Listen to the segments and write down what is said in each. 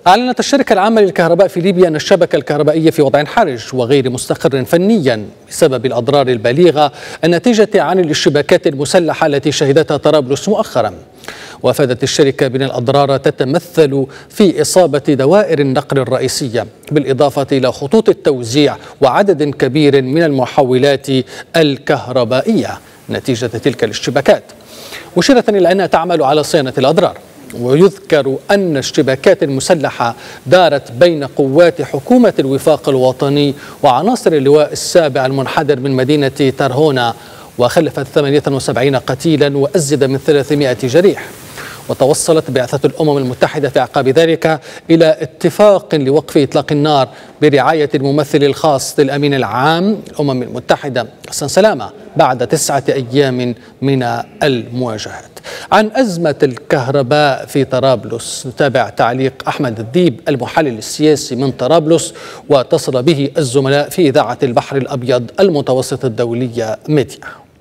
أعلنت الشركة العامة للكهرباء في ليبيا أن الشبكة الكهربائية في وضع حرج وغير مستقر فنيا بسبب الأضرار البالغة الناتجة عن الاشتباكات المسلحة التي شهدتها طرابلس مؤخرا. وافادت الشركة بأن الأضرار تتمثل في إصابة دوائر النقل الرئيسية بالإضافة إلى خطوط التوزيع وعدد كبير من المحولات الكهربائية نتيجة تلك الاشتباكات، مشيرة إلى أنها تعمل على صيانة الأضرار. ويذكر أن اشتباكات مسلحة دارت بين قوات حكومة الوفاق الوطني وعناصر اللواء السابع المنحدر من مدينة ترهونة، وخلفت 78 قتيلا وأزيد من 300 جريح. وتوصلت بعثة الأمم المتحدة في أعقاب ذلك إلى اتفاق لوقف إطلاق النار برعاية الممثل الخاص للأمين العام الأمم المتحدة حسن سلامة بعد 9 أيام من المواجهات. عن أزمة الكهرباء في طرابلس نتابع تعليق أحمد الديب المحلل السياسي من طرابلس، واتصل به الزملاء في إذاعة البحر الأبيض المتوسط الدولية ميديا.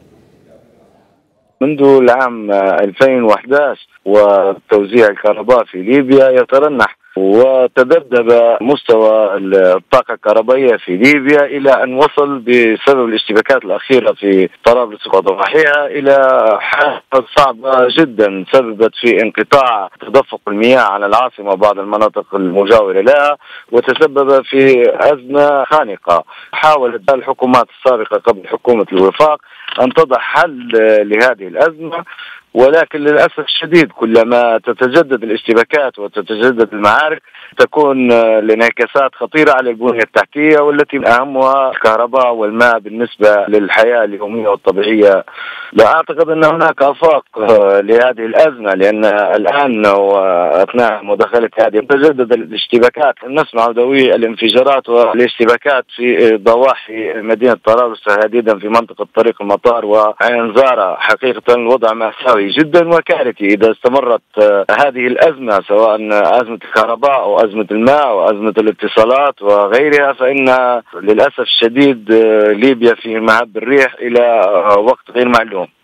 منذ العام 2011 وتوزيع الكهرباء في ليبيا يترنح، وتذبذب مستوى الطاقة الكهربائية في ليبيا إلى أن وصل بسبب الاشتباكات الأخيرة في طرابلس وضواحيها إلى حالة صعبة جدا سببت في انقطاع تدفق المياه على العاصمة وبعض المناطق المجاورة لها، وتسبب في أزمة خانقة. حاولت الحكومات السابقة قبل حكومة الوفاق أن تضع حل لهذه الأزمة، ولكن للأسف الشديد كلما تتجدد الاشتباكات وتتجدد المعارك تكون الانعكاسات خطيرة على البنية التحتية، والتي أهمها الكهرباء والماء بالنسبة للحياة اليومية والطبيعية. لا أعتقد أن هناك آفاق لهذه الأزمة، لأن الآن وأثناء مداخلة هذه تتجدد الاشتباكات، نسمع دوي الانفجارات والاشتباكات في ضواحي مدينة طرابلس تحديدا في منطقة طريق المطار وعين زارة. حقيقة الوضع مأساوي جدا وكارثي إذا استمرت هذه الأزمة، سواء أزمة الكهرباء أو أزمة الماء أو أزمة الاتصالات وغيرها، فإن للأسف الشديد ليبيا في مهب الريح إلى وقت غير معلوم.